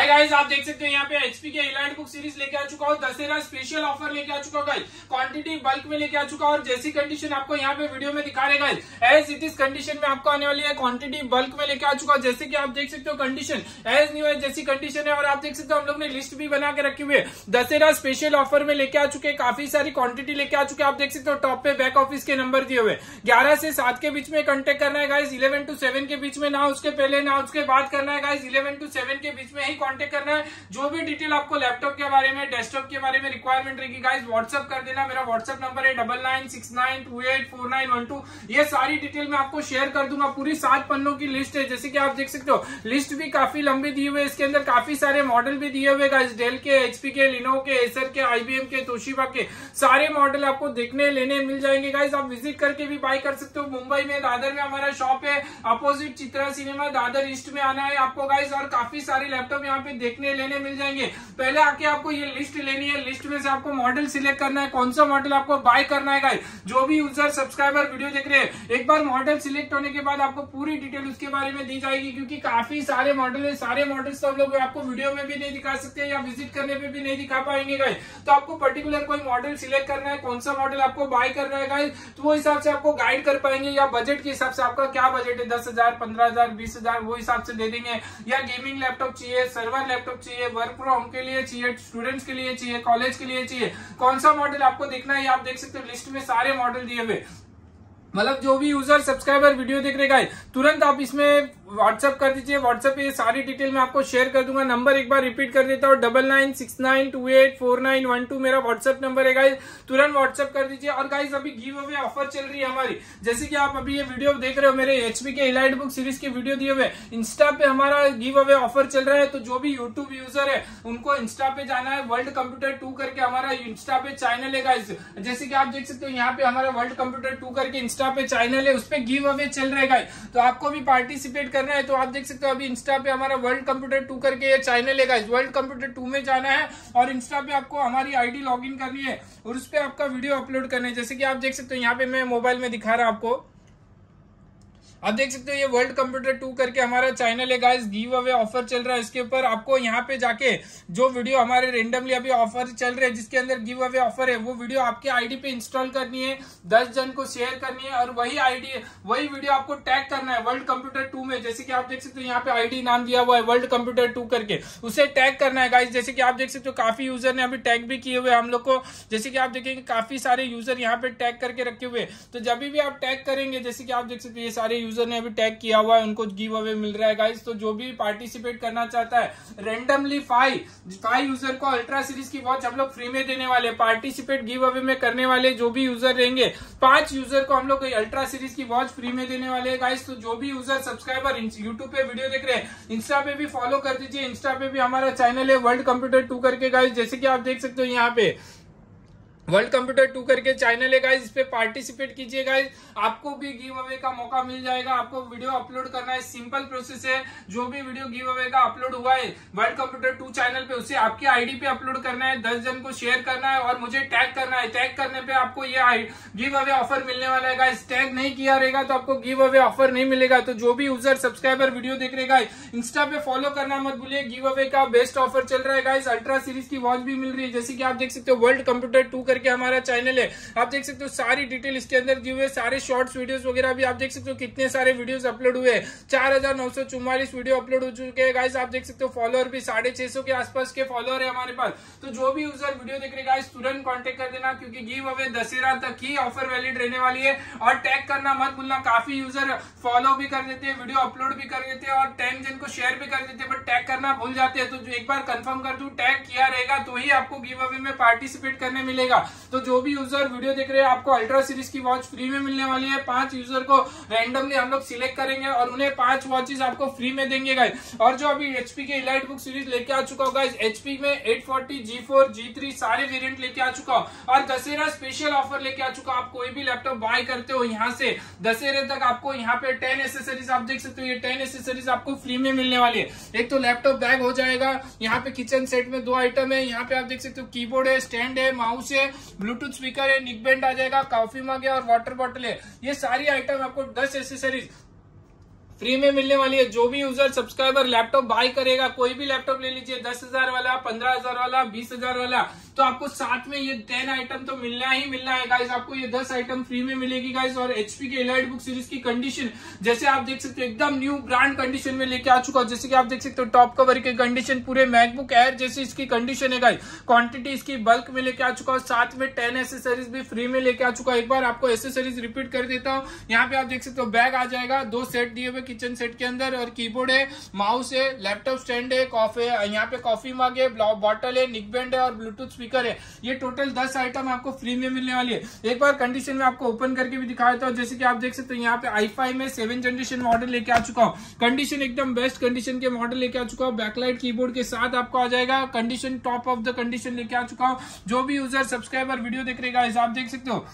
Hi guys, आप देख सकते हो यहाँ पे एचपी के इलाइट बुक सीरीज लेके आ चुका हूँ। दशहरा स्पेशल ऑफर लेके आ चुका हूँ गाइस। क्वांटिटी बल्क में लेके आ चुका हूँ और जैसी कंडीशन आपको यहाँ पे वीडियो में दिखा रहे guys, as it is condition में आपको आने वाली है। क्वांटिटी बल्क में लेके आ चुका हूँ, जैसे कि आप देख सकते हो कंडीशन एज न्यू है जैसी कंडीशन है। और आप देख सकते हो हम लोग ने लिस्ट भी बना के रखी हुई है। दशहरा स्पेशल ऑफर में लेके आ चुके हैं, काफी सारी क्वांटिटी लेके आ चुके हैं। आप देख सकते हो टॉप पे बैक ऑफिस के नंबर दिए हुए 11 से 7 के बीच में कॉन्टेक्ट करना है गाइस। 11 to 7 के बीच में, ना उसके पहले ना उसके बाद करना है गाइस। 11 to 7 के बीच में ही कॉन्टेक्ट करना है। जो भी डिटेल आपको लैपटॉप के बारे में, डेस्कटॉप के बारे में रिक्वायरमेंट रहेगी गाइस, व्हाट्सअप कर देना। मेरा व्हाट्सअप नंबर है 9969284912। ये सारी डिटेल मैं आपको शेयर कर दूंगा। पूरी 7 पन्नों की लिस्ट है, जैसे कि आप देख सकते हो। लिस्ट भी काफी लंबी दी हुई है, इसके अंदर काफी सारे मॉडल भी दिए हुए गाइस। डेल के, एचपी के, लिनोवो के, एसर के, आईबीएम के, तोशिबा के सारे मॉडल आपको देखने लेने मिल जाएंगे गाइस। आप विजिट करके भी बाय कर सकते हो। मुंबई में दादर में हमारा शॉप है, opposite Chitra cinema, Dadar east में आना है आपको गाइस। और काफी सारे लैपटॉप यहाँ पे देखने लेने मिल जाएंगे। पहले आके आपको ये लिस्ट लेनी है। लिस्ट में से आपको मॉडल सिलेक्ट करना है, कौन सा मॉडल आपको बाय करना है गाइस। जो भी यूजर सब्सक्राइबर वीडियो देख रहे हैं, एक बार मॉडल सिलेक्ट होने के बाद आपको पूरी डिटेल उसके बारे में दी जाएगी, क्योंकि काफी सारे मॉडल है। सारे मॉडल्स तो हम लोग आपको वीडियो में भी नहीं दिखा सकते या विजिट करने पे भी नहीं दिखा पाएंगे गाइस। तो आपको पर्टिकुलर कोई मॉडल सिलेक्ट करना है, कौन सा मॉडल आपको बाय करना है गाइस, तो वो हिसाब से आपको गाइड कर पाएंगे। या बजट के हिसाब से आपका क्या बजट है, 10,000, 15,000, 20,000, वो हिसाब से दे देंगे। या गेमिंग लैपटॉप चाहिए, सर्वर लैपटॉप चाहिए, वर्क फ्रॉम होम के लिए चाहिए, स्टूडेंट्स के लिए चाहिए, कॉलेज के लिए चाहिए, कौन सा मॉडल आपको देखना है, आप देख सकते हो लिस्ट में सारे मॉडल दिए हुए। मतलब जो भी यूजर सब्सक्राइबर वीडियो देख रहे गाइस, तुरंत आप इसमें व्हाट्सअप कर दीजिए। व्हाट्सअप पे ये सारी डिटेल मैं आपको शेयर कर दूंगा। नंबर एक बार रिपीट कर देता हूँ, 9969284912 मेरा व्हाट्सअप नंबर है गाइस। तुरंत व्हाट्सअप कर दीजिए। और गाइस अभी गिव अवे ऑफर चल रही है हमारी, जैसे कि आप अभी ये वीडियो देख रहे हो, मेरे एचपी के इलाइट बुक सीरीज की वीडियो दिए हुए। इंस्टा पे हमारा गिव अवे ऑफर चल रहा है, तो जो भी यूट्यूब यूजर है उनको इंस्टा पे जाना है। वर्ल्ड कंप्यूटर 2 करके हमारा इंस्टा पे चैनल है गाइस। जैसे कि आप देख सकते हो यहाँ पे हमारा वर्ल्ड कंप्यूटर 2 करके इंस्टा पे चैनल है, उस पे गिव अवे चल रहा है गाइस। तो आपको भी पार्टिसिपेट करना है। तो आप देख सकते हो अभी इंस्टा पे हमारा वर्ल्ड कंप्यूटर 2 करके ये चैनल है गाइस। वर्ल्ड कंप्यूटर 2 में जाना है और इंस्टा पे आपको हमारी आईडी लॉगिन करनी है और उस पे आपका वीडियो अपलोड करना है। जैसे कि आप देख सकते हो यहाँ पे मैं मोबाइल में दिखा रहा हूं आपको, आप देख सकते हो ये वर्ल्ड कंप्यूटर 2 करके हमारा चैनल है गाइस। गिव अवे ऑफर चल रहा है, इसके ऊपर आपको यहाँ पे जाके जो वीडियो हमारे रेंडमली अभी ऑफर चल रहे हैं, जिसके अंदर गिव अवे ऑफर है, वो वीडियो आपके आईडी पे इंस्टॉल करनी है, 10 जन को शेयर करनी है और वही आईडी, वही वीडियो आपको टैग करना है वर्ल्ड कंप्यूटर 2 में। जैसे कि आप देख सकते हो यहाँ पे आईडी नाम दिया हुआ है वर्ल्ड कंप्यूटर 2 करके, उसे टैग करना है गाइस। जैसे कि आप देख सकते हो काफी यूजर ने अभी टैग भी किए हुए हम लोग को। जैसे कि आप देखेंगे काफी सारे यूजर यहाँ पे टैग करके रखे हुए। तो जब भी आप टैग करेंगे, जैसे कि आप देख सकते हो ये सारे यूजर ने अभी टैग किया हुआ है, उनको गिव अवे मिल रहा है गाइस। तो जो भी पार्टिसिपेट करना चाहता है, रेंडमली 5 यूजर को अल्ट्रा सीरीज की वॉच हम लोग फ्री में देने वाले। पार्टिसिपेट गिव अवे में करने वाले जो भी यूजर रहेंगे, 5 यूजर को हम लोग अल्ट्रा सीरीज की वॉच फ्री में देने वाले गाइस। तो जो भी यूजर सब्सक्राइबर यूट्यूब पे वीडियो देख रहे हैं, इंस्टा पे भी फॉलो कर दीजिए। इंस्टा पे भी हमारा चैनल है वर्ल्ड कंप्यूटर 2 करके गाइस। जैसे कि आप देख सकते हो यहाँ पे वर्ल्ड कंप्यूटर 2 करके चैनल है गाइस, इस पे पार्टिसिपेट कीजिए गाइस। आपको भी गिव अवे का मौका मिल जाएगा। आपको वीडियो अपलोड करना है, सिंपल प्रोसेस है। जो भी वीडियो गिव अवे का अपलोड हुआ है वर्ल्ड कंप्यूटर 2 चैनल पे, उसे आपकी आईडी पे अपलोड करना है, 10 जन को शेयर करना है और मुझे टैग करना है। टैग करने पे आपको ये गिव अवे ऑफर मिलने वाला है गाइस। टैग नहीं किया रहेगा तो आपको गिव अवे ऑफर नहीं मिलेगा। तो जो भी यूजर सब्सक्राइबर वीडियो देख रहे गाइस, इंस्टा पे फॉलो करना मत भूलिए। गिव अवे का बेस्ट ऑफर चल रहा है गाइस। अल्ट्रा सीरीज की वॉच भी मिल रही है, जैसे कि आप देख सकते हो वर्ल्ड कंप्यूटर 2 करके हमारा चैनल है। आप देख सकते हो सारी डिटेल इसके अंदर दी हुई है, सारे शॉर्ट्स वीडियोस वगैरह भी आप देख सकते हो कितने सारे वीडियोस अपलोड हुए हैं। 4,944 वीडियो अपलोड हो चुके हैं गाइस। आप देख सकते हो फॉलोअर भी 650 के आसपास के फॉलोअर है हमारे पास। तो जो भी यूजर वीडियो देख रहे गाइस, तुरंत कांटेक्ट कर देना, क्योंकि गिव अवे दशहरा तक ही ऑफर वैलिड रहने वाली है। और टैग करना मत भूलना। काफी यूजर फॉलो भी कर देते हैं, वीडियो अपलोड भी कर देते हैं और 10 जन को शेयर भी कर देते हैं, बट टैग करना भूल जाते हैं। तो एक बार कंफर्म कर दूं, टैग किया रहेगा तो ही आपको गिव अवे में पार्टिसिपेट करने मिलेगा। तो जो भी यूजर वीडियो देख रहे हैं, आपको अल्ट्रा सीरीज की वॉच फ्री में मिलने वाली है। 5 यूजर को रैंडमली हम लोग सिलेक्ट करेंगे और उन्हें 5 वॉचेस आपको फ्री में देंगे गाइस। और जो अभी एचपी के इलाइट बुक सीरीज लेके आ चुका हूँ गाइस, एचपी में 840, G4, G3 सारे वेरिएंट लेके आ चुका हूँ और दशहरा स्पेशल ऑफर लेके आ चुका हूँ। आप कोई भी लैपटॉप बाय करते हो यहाँ से दशहरे तक, आपको यहाँ पे 10 एसेसरीज आप देख सकते हो, ये 10 एसेसरीज आपको फ्री में मिलने वाली है। एक तो लैपटॉप बैग हो जाएगा, यहाँ पे किचन सेट में 2 आइटम है, यहाँ पे आप देख सकते हो कीबोर्ड है, स्टैंड है, माउस है, ब्लूटूथ स्पीकर है, निक बैंड आ जाएगा, कॉफी मग है और वाटर बॉटल है। ये सारी आइटम आपको 10 एसेसरीज फ्री में मिलने वाली है। जो भी यूजर सब्सक्राइबर लैपटॉप बाय करेगा, कोई भी लैपटॉप ले लीजिए, 10,000 वाला, 15,000 वाला, 20,000 वाला, तो आपको साथ में ये 10 आइटम तो मिलना ही मिलना है गाइस। आपको ये 10 आइटम फ्री में मिलेगी गाइस। और एचपी के एलाइट बुक सीरीज की कंडीशन जैसे आप देख सकते हो एकदम न्यू ब्रांड कंडीशन में लेके आ चुका हूं। जैसे कि आप देख सकते हो टॉप कवर की कंडीशन पूरे मैकबुक एयर जैसी इसकी कंडीशन है गाइस। क्वांटिटी इसकी बल्क में लेके आ चुका हूं, साथ में 10 एसेसरीज भी फ्री में लेके आ चुका हूं। एक बार आपको एसेसरीज रिपीट कर देता हूं। यहाँ पे आप देख सकते हो बैग आ जाएगा, 2 सेट दिए हुए किचन सेट के अंदर, और कीबोर्ड है, माउस है, लैपटॉप स्टैंड है, कॉफी, यहाँ पे कॉफी मग है, बॉटल है, निक बैंड है और ब्लूटूथ स्पीकर है। ये टोटल 10 आइटम आपको फ्री में मिलने वाली है। एक बार कंडीशन में आपको ओपन करके भी दिखा देता हूं। जैसे कि आप देख सकते हो यहाँ पे i5 में 7 जनरेशन मॉडल लेके आ चुका हूँ। कंडीशन एकदम बेस्ट कंडीशन के मॉडल लेके आ चुका हूँ। बैकलाइट कीबोर्ड के साथ आपको आ जाएगा। Condition top of the condition लेके आ चुका हूँ। जो भी यूजर सब्सक्राइबर वीडियो देख रहे हैं आप देख सकते हो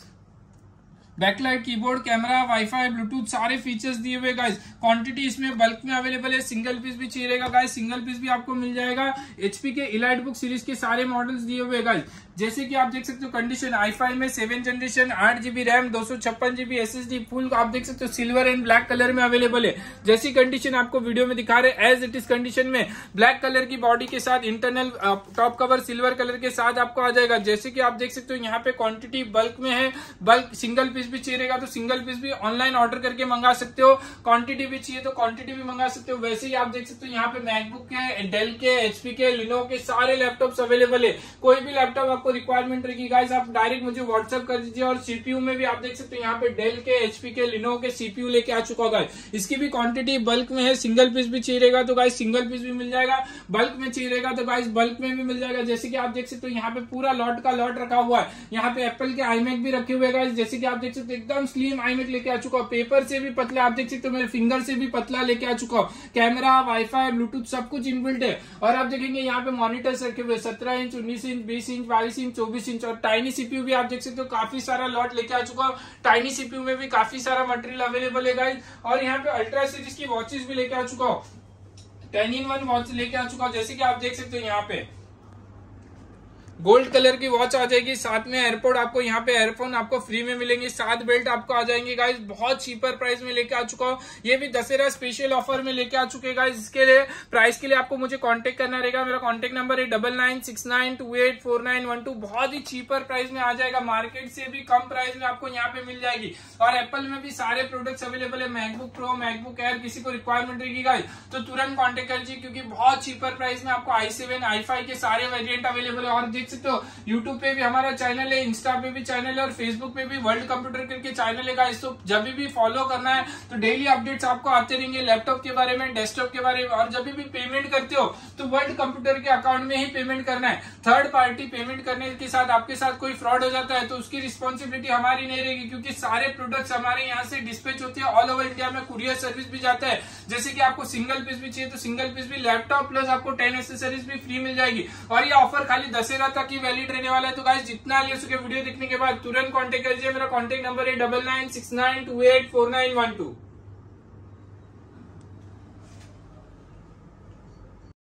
backlight keyboard, camera, wifi, Bluetooth सारे फीचर्स दिए हुए गाइस। क्वांटिटी इसमें बल्क में अवेलेबल है। सिंगल पीस भी चाहिए रहेगा गाइस, सिंगल पीस भी आपको मिल जाएगा। एचपी के एलाइट बुक सीरीज के सारे मॉडल्स दिए हुए गाइस। जैसे कि आप देख सकते हो कंडीशन i5 में 7 generation, 8GB RAM, 256GB SSD, full आप देख सकते हो सिल्वर एंड ब्लैक कलर में अवेलेबल है। जैसी कंडीशन आपको वीडियो में दिखा रहे एज इट इज कंडीशन में ब्लैक कलर की बॉडी के साथ internal top cover silver colour के साथ आपको आ जाएगा। जैसे कि आप देख सकते हो यहाँ पे क्वांटिटी बल्क में है। बल्क सिंगल पीस भी चाहिए रहेगा तो सिंगल पीस भी ऑनलाइन ऑर्डर करके मंगा सकते हो। क्वांटिटी भी चाहिए तो क्वांटिटी भी मंगा सकते हो। वैसे ही आप देख सकते हो यहाँ पे मैकबुक के, डेल के, एचपी के, लिनोवो के सारे लैपटॉप्स अवेलेबल है। कोई भी लैपटॉप आपको रिक्वायरमेंट रहेगी गाइस आप डायरेक्ट मुझे व्हाट्सएप कर दीजिए। और सीपीयू में भी आप देख सकते हो यहाँ पे डेल के, एचपी के, लिनोवो के सीपीयू लेके आ चुका होगा। इसकी भी क्वांटिटी बल्क में है। सिंगल पीस भी चाहिए रहेगा तो गाइस सिंगल पीस भी मिल जाएगा। बल्क में चाहिए रहेगा तो गाइस बल्क में भी मिल जाएगा। जैसे कि आप देख सकते हो यहाँ पे पूरा लॉट का लॉट रखा हुआ है। यहाँ पे एप्पल के iMac भी रखे हुए हैं गाइस। जैसे कि आप देख सकते हो एकदम स्लिम iMac लेके आ चुका हूँ। पेपर से भी पतला आप देख सकते हो, मेरे फिंगर से भी पतला लेके आ चुका हूँ। कैमरा, वाईफाई, ब्लूटूथ सब कुछ इनबिल्ट है। और आप देखेंगे यहाँ पे मॉनिटर्स रखे हुए 17 inch, 19 inch, 20 inch, 22 inch, 24 inch. और टाइनी सीपीयू भी आप देख सकते हो काफी सारा लॉट लेके आ चुका हूँ। टाइनी सीपीयू में भी काफी सारा मटेरियल अवेलेबल है गाइस। और यहाँ पे अल्ट्रा सीरीज की वॉचेस भी लेके आ चुका हूँ। 10-in-1 वॉच लेके आ चुका हूँ। जैसे कि आप देख सकते हो यहाँ पे गोल्ड कलर की वॉच आ जाएगी। साथ में एयरपोर्ट आपको यहाँ पे एयरफोन आपको फ्री में मिलेंगे। 7 बेल्ट आपको आ जाएंगे गाइस। बहुत चीपर प्राइस में लेके आ चुका हूँ। ये भी दशहरा स्पेशल ऑफर में लेके आ चुके गाइस। इसके लिए प्राइस के लिए आपको मुझे कांटेक्ट करना रहेगा। मेरा कांटेक्ट नंबर है 9969284912। बहुत ही चीपर प्राइस में आ जाएगा। मार्केट से भी कम प्राइस में आपको यहाँ पे मिल जाएगी। और एप्पल में भी सारे प्रोडक्ट्स अवेलेबल है। मैकबुक प्रो, मैकबुक एयर, किसी को रिक्वायरमेंट रहेगी गाइस तो तुरंत कॉन्टेक्ट कीजिए क्योंकि बहुत चीपर प्राइस में आपको i7, i5 के सारे वेरिएंट अवेलेबल है। और सकते हो यूट्यूब पे भी हमारा चैनल है, इंस्टा पे भी चैनल है और फेसबुक पे भी वर्ल्ड कंप्यूटर करके चैनल है गाइस। तो जब भी फॉलो करना है तो डेली अपडेट्स आपको आते रहेंगे लैपटॉप के बारे में, डेस्कटॉप के बारे में। और जब भी पेमेंट करते हो तो वर्ल्ड कंप्यूटर के अकाउंट में ही पेमेंट करना है। थर्ड पार्टी पेमेंट करने के साथ आपके साथ कोई फ्रॉड हो जाता है तो उसकी रिस्पॉन्सिबिलिटी हमारी नहीं रहेगी क्योंकि सारे प्रोडक्ट्स हमारे यहाँ से डिस्पैच होते हैं। ऑल ओवर इंडिया में कुरियर सर्विस भी जाता है। जैसे कि आपको सिंगल पीस भी चाहिए तो सिंगल पीस भी, लैपटॉप प्लस आपको 10 एसेसरीज भी फ्री मिल जाएगी। और ये ऑफर खाली दशहरा तक ही वैलिड रहने वाला है। तो गाइस जितना ले सके वीडियो देखने के बाद तुरंत कांटेक्ट कीजिए। मेरा कांटेक्ट नंबर है 9969284912।